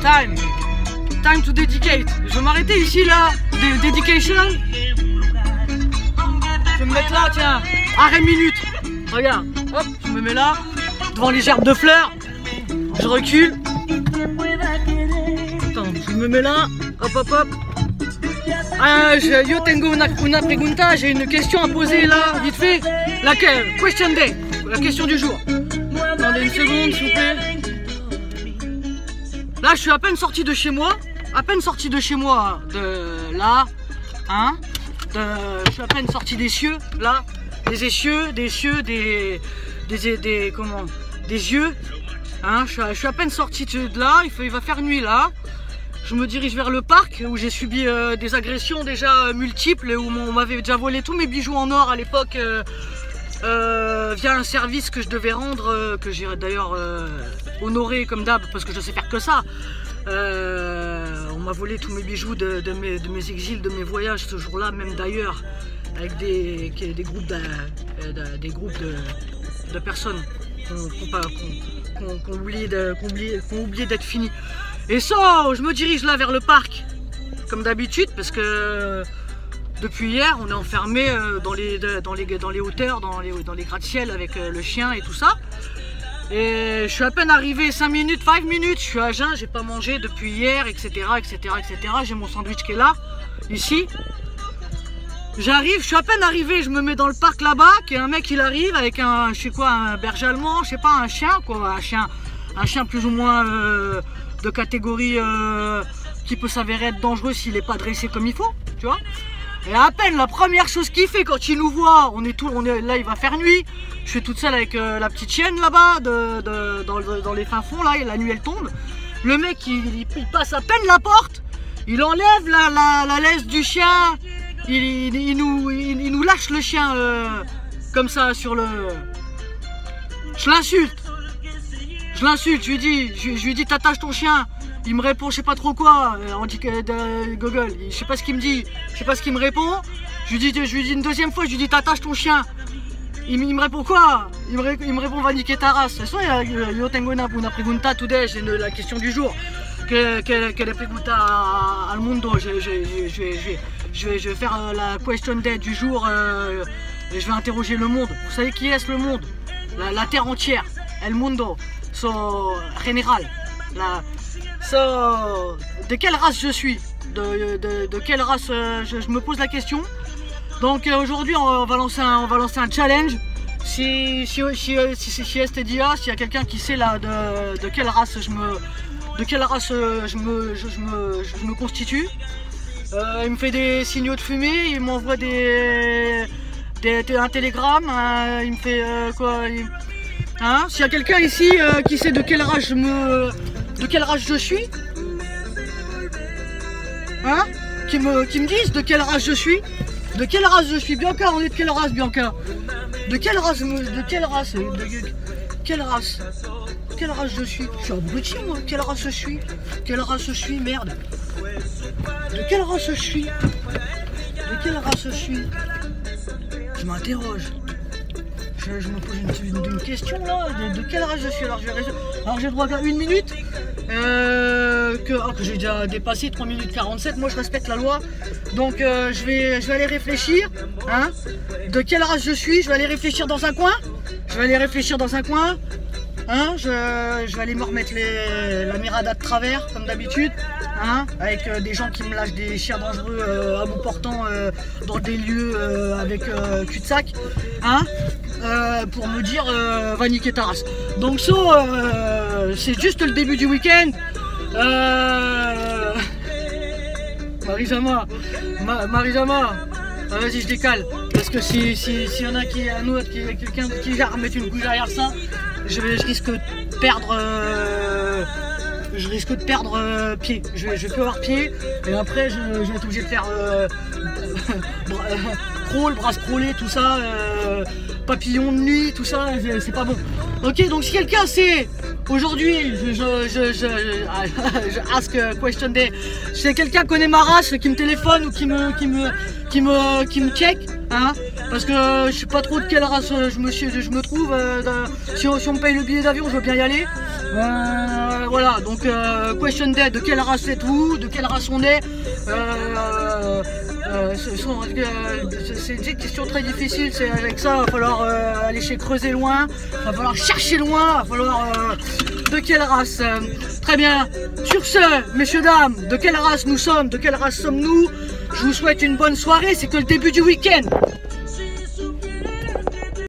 Time to dedicate. Je vais m'arrêter ici là. Dedication. Je vais me mettre là, tiens. Arrêt minute. Regarde. Hop, je me mets là. Devant les gerbes de fleurs. Je recule. Attends, je me mets là. Hop, hop, hop. Yo tengo una pregunta. J'ai une question à poser là, vite fait. Laquelle? Question day. La question du jour. Attendez une seconde, s'il vous plaît. Là, je suis à peine sorti de chez moi. De là. Hein. Je suis à peine sorti des cieux, là. Des yeux. Hein. Je suis à peine sorti de là. Il va faire nuit là. Je me dirige vers le parc où j'ai subi des agressions déjà multiples et où on m'avait déjà volé tous mes bijoux en or à l'époque via un service que je devais rendre, que j'ai d'ailleurs honoré comme d'hab parce que je sais faire que ça. On m'a volé tous mes bijoux de mes exils, de mes voyages ce jour-là, même d'ailleurs, avec des groupes de personnes qui ont oublié d'être finis. Et ça, je me dirige là vers le parc, comme d'habitude, parce que depuis hier, on est enfermé dans les hauteurs, dans les gratte-ciel avec le chien et tout ça. Et je suis à peine arrivé 5 minutes, je suis à jeun, j'ai pas mangé depuis hier, etc. J'ai mon sandwich qui est là, ici. J'arrive, je suis à peine arrivé, je me mets dans le parc là-bas, et un mec il arrive avec un, je sais quoi, un berger allemand, je sais pas, un chien quoi, un chien plus ou moins de catégorie qui peut s'avérer être dangereux s'il n'est pas dressé comme il faut, tu vois. Et à peine la première chose qu'il fait quand il nous voit, là il va faire nuit, je suis toute seule avec la petite chienne là-bas, dans les fins fonds là, et la nuit elle tombe. Le mec il passe à peine la porte, il enlève la laisse du chien, il nous lâche le chien comme ça sur le... Je l'insulte, je lui dis t'attaches ton chien. Il me répond je sais pas trop quoi, on dit que Google, je sais pas ce qu'il me dit, je sais pas ce qu'il me répond. Je lui dis une deuxième fois, je lui dis t'attaches ton chien. Il me répond quoi? Il me répond va niquer ta race. C'est ça, yo tengo una pregunta today, c'est la question du jour. Que le pregunta al mundo, je vais faire la question day du jour et je vais interroger le monde. Vous savez qui est le monde? La terre entière, el mundo, général. De quelle race je suis, de quelle race je me pose la question. Donc aujourd'hui on va lancer un challenge. Si este dia, s'il y a quelqu'un qui sait là de quelle race je me constitue, il me fait des signaux de fumée, il m'envoie un télégramme, il me fait quoi, hein, s'il y a quelqu'un ici qui sait de quelle race je suis, hein, qui me disent de quelle race je suis. Bianca, on est de quelle race, Bianca? De quelle race je suis? Je suis abruti moi, quelle race je suis? Merde. De quelle race je suis? Je m'interroge. Je me pose une question là, de quelle race je suis? Alors j'ai droit à 1 minute, que j'ai déjà dépassé 3 minutes 47, moi je respecte la loi, donc je vais aller réfléchir, hein, de quelle race je suis, je vais aller réfléchir dans un coin, hein, je vais aller me remettre la mirada de travers comme d'habitude, hein, avec des gens qui me lâchent des chiens dangereux à bout portant dans des lieux avec cul-de-sac, hein, pour me dire va niquer ta race. Donc ça c'est juste le début du week-end. Marie-Jama, vas-y je décale, parce que s'il y en a quelqu'un qui va remettre une couche derrière ça, je risque de perdre pied, je vais plus avoir pied, et après je vais être obligé de faire crawl, bras crawlé, tout ça, papillon de nuit, tout ça, c'est pas bon. Ok, donc si quelqu'un sait, aujourd'hui, je ask question day, si quelqu'un connaît ma race, qui me téléphone ou qui me check, hein, parce que je sais pas trop de quelle race je me trouve, si on me paye le billet d'avion, je veux bien y aller. voilà, donc question day, de quelle race êtes-vous? De quelle race on est? C'est une question très difficile, c'est avec ça, il va falloir aller creuser loin, il va falloir chercher loin, il va falloir... de quelle race? Très bien, sur ce, messieurs, dames, de quelle race nous sommes? De quelle race sommes-nous? Je vous souhaite une bonne soirée, c'est que le début du week-end.